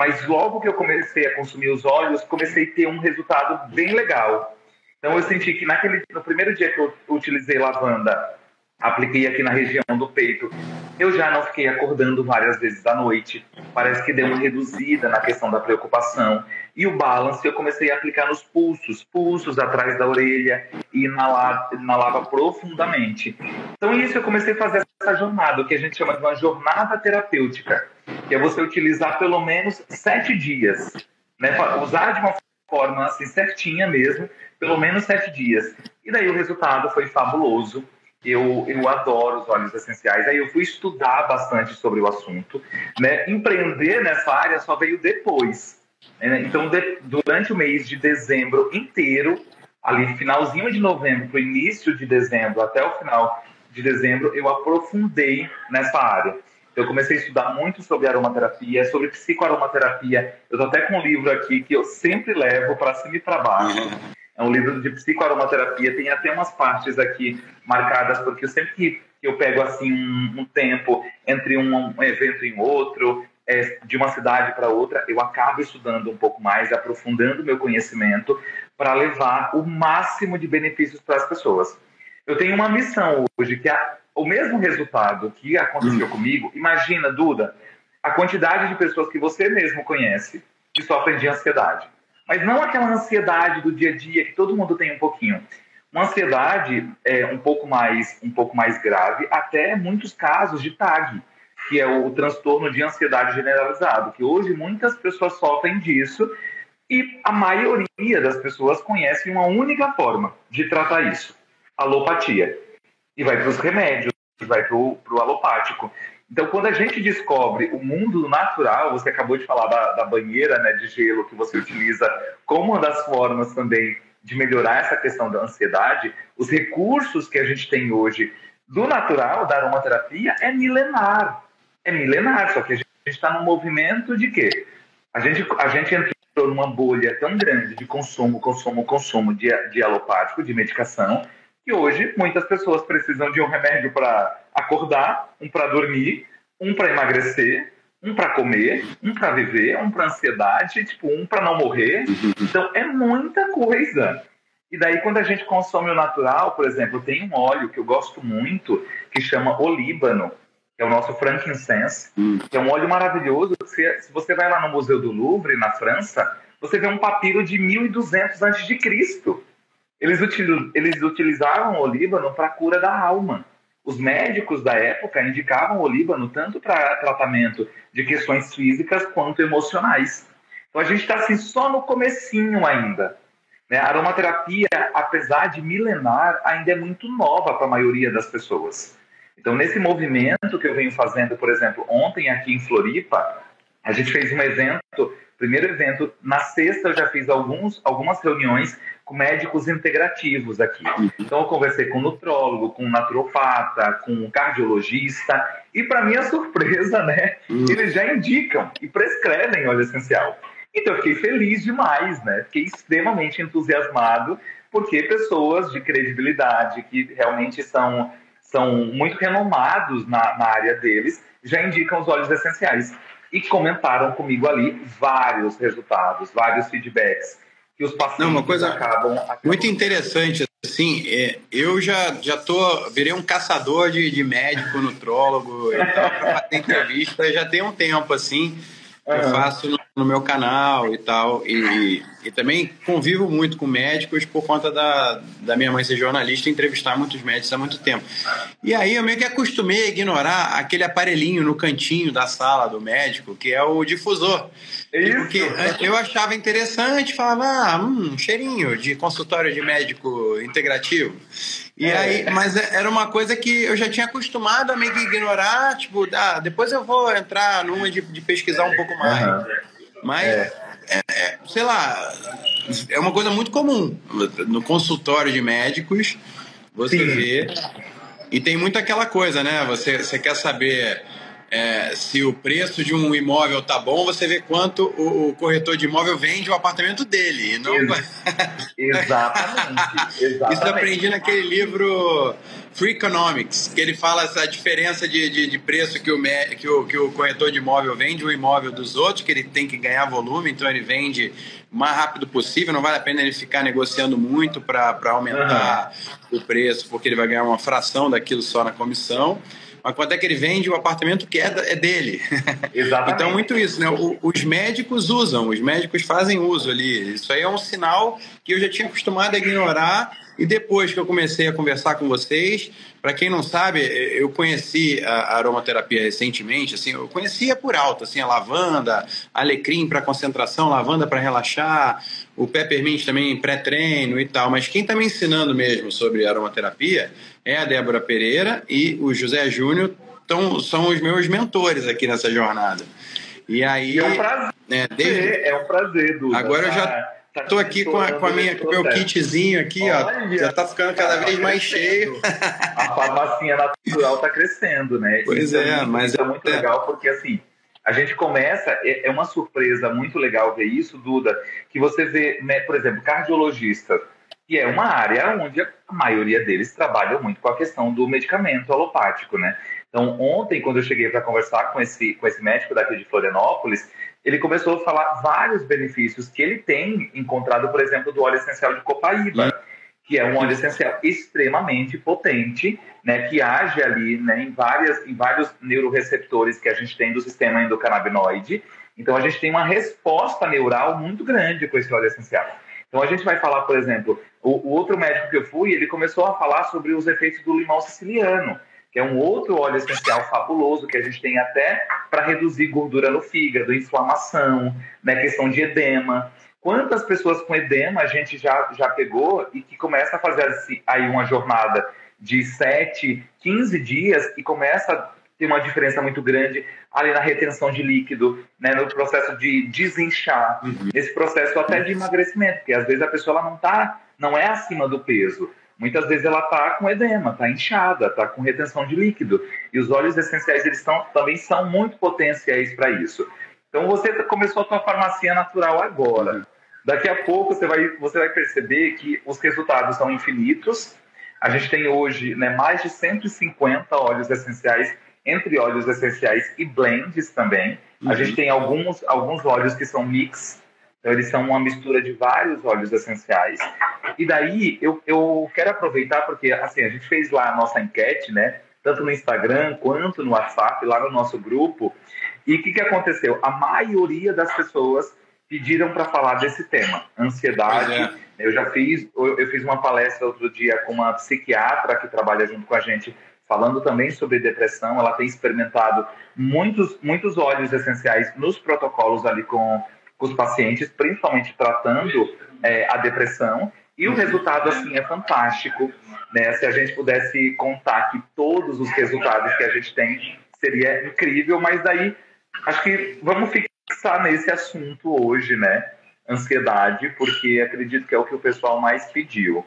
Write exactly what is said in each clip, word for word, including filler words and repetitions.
mas logo que eu comecei a consumir os óleos, comecei a ter um resultado bem legal. Então eu senti que naquele, no primeiro dia que eu utilizei lavanda, apliquei aqui na região do peito, eu já não fiquei acordando várias vezes à noite. Parece que deu uma reduzida na questão da preocupação. E o balance eu comecei a aplicar nos pulsos, pulsos atrás da orelha, e inalar, inalava profundamente. Então isso eu comecei a fazer essa jornada, o que a gente chama de uma jornada terapêutica, que é você utilizar pelo menos sete dias, né? Usar de uma forma assim certinha mesmo, pelo menos sete dias. E daí o resultado foi fabuloso. Eu, eu adoro os óleos essenciais. Aí eu fui estudar bastante sobre o assunto, né? Empreender nessa área só veio depois, né? Então, de, durante o mês de dezembro inteiro, ali finalzinho de novembro para o início de dezembro, até o final de dezembro, eu aprofundei nessa área. Eu comecei a estudar muito sobre aromaterapia, sobre psicoaromaterapia. Eu estou até com um livro aqui que eu sempre levo para cima e para baixo. É um livro de psicoaromaterapia, tem até umas partes aqui marcadas, porque eu sempre que eu pego assim um, um tempo entre um, um evento e outro, é, de uma cidade para outra, eu acabo estudando um pouco mais, aprofundando meu conhecimento para levar o máximo de benefícios para as pessoas. Eu tenho uma missão hoje, que é o mesmo resultado que aconteceu hum. comigo. Imagina, Duda, a quantidade de pessoas que você mesmo conhece que sofrem de ansiedade. Mas não aquela ansiedade do dia a dia que todo mundo tem um pouquinho. Uma ansiedade é, um, pouco mais, um pouco mais grave, até muitos casos de T A G, que é o, o transtorno de ansiedade generalizado, que hoje muitas pessoas sofrem disso e a maioria das pessoas conhece uma única forma de tratar isso, alopatia. E vai para os remédios, vai para o alopático. Então, quando a gente descobre o mundo natural, você acabou de falar da, da banheira, né, de gelo que você utiliza como uma das formas também de melhorar essa questão da ansiedade, os recursos que a gente tem hoje do natural, da aromaterapia, é milenar. É milenar, só que a gente está num movimento de quê? A gente, a gente entrou numa bolha tão grande de consumo, consumo, consumo de, de alopático, de medicação, que hoje muitas pessoas precisam de um remédio para acordar, um para dormir, um para emagrecer, um para comer, um para viver, um para ansiedade, tipo, um para não morrer. Então, é muita coisa. E daí, quando a gente consome o natural, por exemplo, tem um óleo que eu gosto muito, que chama olíbano, que é o nosso frankincense, que é um óleo maravilhoso. Se, se você vai lá no Museu do Louvre, na França, você vê um papiro de mil e duzentos antes de Cristo. Eles, util, eles utilizavam o olíbano para a cura da alma. Os médicos da época indicavam o olíbano tanto para tratamento de questões físicas quanto emocionais. Então a gente está assim, só no comecinho ainda. Né? A aromaterapia, apesar de milenar, ainda é muito nova para a maioria das pessoas. Então, nesse movimento que eu venho fazendo, por exemplo, ontem aqui em Floripa, a gente fez um evento, primeiro evento, na sexta eu já fiz alguns, algumas reuniões com médicos integrativos aqui. Então eu conversei com um nutrólogo, com um naturopata, com um cardiologista, e para minha surpresa, né, eles já indicam e prescrevem óleo essencial. Então eu fiquei feliz demais, né, fiquei extremamente entusiasmado, porque pessoas de credibilidade, que realmente são, são muito renomados na, na área deles, já indicam os óleos essenciais. E comentaram comigo ali vários resultados, vários feedbacks. Que os pacientes Não, uma coisa acabam, acabam... muito interessante, assim, é, eu já, já tô, virei um caçador de, de médico, nutrólogo e tal, para fazer entrevista, já tem um tempo, assim, uhum. Eu faço no, no meu canal e tal, e, e também convivo muito com médicos por conta da, da minha mãe ser jornalista e entrevistar muitos médicos há muito tempo. E aí eu meio que acostumei a ignorar aquele aparelhinho no cantinho da sala do médico, que é o difusor. Isso. Porque eu achava interessante, falava, ah, hum, cheirinho de consultório de médico integrativo. E é. aí, mas era uma coisa que eu já tinha acostumado a meio que ignorar, tipo, ah, depois eu vou entrar numa de, de pesquisar um pouco mais. Uhum. Mas, é. É, é, sei lá, é uma coisa muito comum. No consultório de médicos, você Sim. vê... E tem muito aquela coisa, né? Você, você quer saber... é, se o preço de um imóvel tá bom, você vê quanto o, o corretor de imóvel vende o apartamento dele. E não... Ex exatamente, exatamente. Isso eu aprendi naquele livro Free Economics, que ele fala essa diferença de, de, de preço que o, que, o, que o corretor de imóvel vende o imóvel dos outros, que ele tem que ganhar volume, então ele vende o mais rápido possível, não vale a pena ele ficar negociando muito para aumentar uhum. o preço, porque ele vai ganhar uma fração daquilo só na comissão. Mas quanto é que ele vende o apartamento que é, é dele. Exatamente. Então, muito isso, né? O, os médicos usam, os médicos fazem uso ali. Isso aí é um sinal que eu já tinha acostumado a ignorar. E depois que eu comecei a conversar com vocês, para quem não sabe, eu conheci a aromaterapia recentemente, assim, eu conhecia por alto, assim, a lavanda, alecrim para concentração, lavanda para relaxar, o peppermint também pré-treino e tal, mas quem está me ensinando mesmo sobre aromaterapia é a Débora Pereira e o José Júnior, tão, são os meus mentores aqui nessa jornada. E aí... É um prazer, né, desde... é um prazer, Duda. Agora eu já... Tá Tô aqui com, a, com, a minha, com o meu kitzinho aqui, Olha, ó, já tá ficando cada tá vez crescendo. mais cheio. A farmacinha natural tá crescendo, né? Pois isso é, é muito, mas... Isso é muito é. legal, porque assim, a gente começa, é, é uma surpresa muito legal ver isso, Duda, que você vê, né, por exemplo, cardiologistas, que é uma área onde a maioria deles trabalham muito com a questão do medicamento alopático, né? Então, ontem, quando eu cheguei para conversar com esse, com esse médico daqui de Florianópolis, ele começou a falar vários benefícios que ele tem encontrado, por exemplo, do óleo essencial de copaíba, que é um óleo essencial extremamente potente, né, que age ali, né, em, várias, em vários neuroreceptores que a gente tem do sistema endocannabinoide. Então, a gente tem uma resposta neural muito grande com esse óleo essencial. Então, a gente vai falar, por exemplo, o, o outro médico que eu fui, ele começou a falar sobre os efeitos do limão siciliano, que é um outro óleo essencial fabuloso que a gente tem até para reduzir gordura no fígado, inflamação, né, questão de edema. Quantas pessoas com edema a gente já, já pegou e que começa a fazer assim, aí uma jornada de sete, quinze dias e começa a ter uma diferença muito grande ali na retenção de líquido, né, no processo de desinchar, uhum. nesse processo até de emagrecimento, porque às vezes a pessoa ela não, tá, não é acima do peso. Muitas vezes ela está com edema, está inchada, está com retenção de líquido. E os óleos essenciais eles são, também são muito potenciais para isso. Então você começou a sua farmácia natural agora. Daqui a pouco você vai, você vai perceber que os resultados são infinitos. A gente tem hoje, né, mais de cento e cinquenta óleos essenciais, entre óleos essenciais e blends também. Uhum. A gente tem alguns, alguns óleos que são mix. Então, eles são uma mistura de vários óleos essenciais. E daí, eu, eu quero aproveitar, porque assim, a gente fez lá a nossa enquete, né? Tanto no Instagram, quanto no WhatsApp, lá no nosso grupo. E o que, que aconteceu? A maioria das pessoas pediram para falar desse tema, ansiedade. É. Eu já fiz, eu, eu fiz uma palestra outro dia com uma psiquiatra que trabalha junto com a gente, falando também sobre depressão. Ela tem experimentado muitos, muitos óleos essenciais nos protocolos ali com... os pacientes, principalmente tratando é, a depressão, e o resultado, assim, é fantástico, né? Se a gente pudesse contar que todos os resultados que a gente tem, seria incrível, mas daí, acho que vamos fixar nesse assunto hoje, né? Ansiedade, porque acredito que é o que o pessoal mais pediu.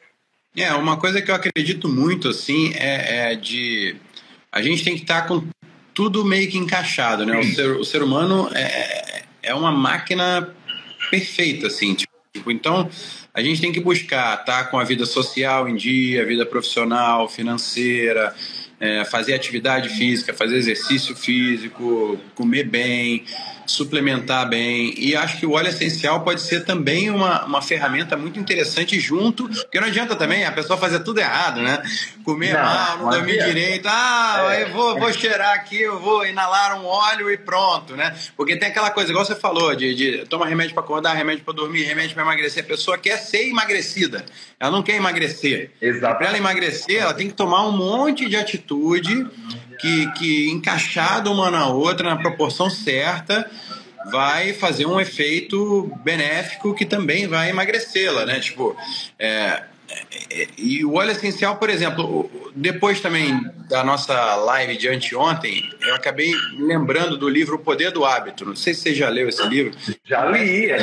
É, uma coisa que eu acredito muito, assim, é, é de... A gente tem que estar com tudo meio que encaixado, né? O ser, o ser humano é... é uma máquina perfeita, assim, tipo, então a gente tem que buscar estar tá, com a vida social em dia, a vida profissional, financeira, é, fazer atividade física, fazer exercício físico, comer bem, suplementar bem, e acho que o óleo essencial pode ser também uma, uma ferramenta muito interessante junto, porque não adianta também a pessoa fazer tudo errado, né? Comer não, mal, não dormir é. direito, ah, é. eu vou, vou cheirar aqui, eu vou inalar um óleo e pronto, né? Porque tem aquela coisa, igual você falou, de, de tomar remédio para acordar, remédio para dormir, remédio para emagrecer, a pessoa quer ser emagrecida, ela não quer emagrecer. Exato. Para ela emagrecer, ela tem que tomar um monte de atitude que, que encaixada uma na outra, na proporção certa, vai fazer um efeito benéfico que também vai emagrecê-la, né? Tipo, é, é, e o óleo essencial, por exemplo, depois também da nossa live de anteontem, eu acabei lembrando do livro O Poder do Hábito. Não sei se você já leu esse livro. Já li, é do,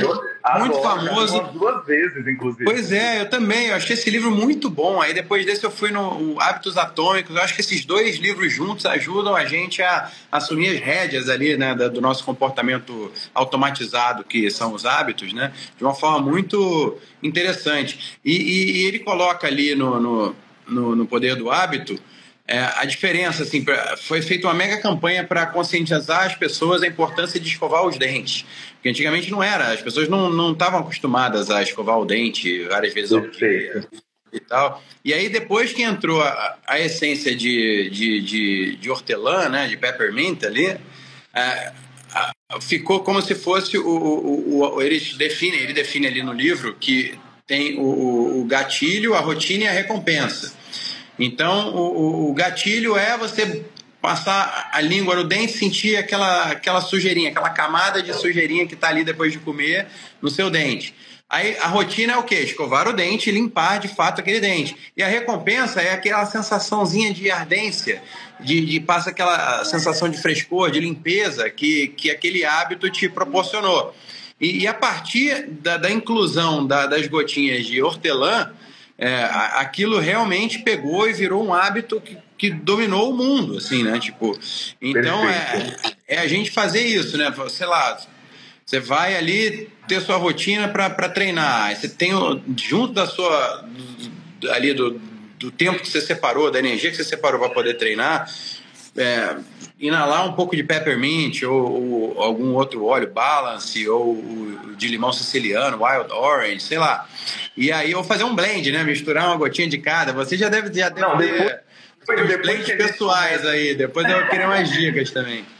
muito Adoro, famoso. umas duas vezes, inclusive. Pois é, eu também. Eu achei esse livro muito bom. Aí depois desse eu fui no Hábitos Atômicos. Eu acho que esses dois livros juntos ajudam a gente a assumir as rédeas ali, né, do nosso comportamento automatizado, que são os hábitos, né, de uma forma muito interessante. E, e, e ele coloca ali no, no, no, no Poder do Hábito é, a diferença. Assim, pra, foi feita uma mega campanha para conscientizar as pessoas a importância de escovar os dentes. Porque antigamente não era, as pessoas não estavam acostumadas a escovar o dente várias vezes ao dia e tal. E aí depois que entrou a, a essência de, de, de, de hortelã, né, de peppermint ali, é, a, ficou como se fosse o, o, o, ele define, ele define ali no livro que tem o, o gatilho, a rotina e a recompensa. Então o, o gatilho é você passar a língua no dente, sentir aquela, aquela sujeirinha, aquela camada de sujeirinha que está ali depois de comer no seu dente. Aí a rotina é o quê? Escovar o dente e limpar de fato aquele dente. E a recompensa é aquela sensaçãozinha de ardência, de, de passa aquela sensação de frescor, de limpeza que, que aquele hábito te proporcionou. E, e a partir da, da inclusão da, das gotinhas de hortelã, é, aquilo realmente pegou e virou um hábito que, que dominou o mundo, assim, né? Tipo, então é, é a gente fazer isso, né? Sei lá, você vai ali ter sua rotina para treinar, aí você tem junto da sua ali do, do tempo que você separou, da energia que você separou para poder treinar, é, inalar um pouco de peppermint ou, ou algum outro óleo, balance, ou o de limão siciliano, wild orange, sei lá. E aí, ou fazer um blend, né? Misturar uma gotinha de cada. Você já deve, já deve Não, ter depois, depois blends pessoais aí. Depois eu queria umas dicas também.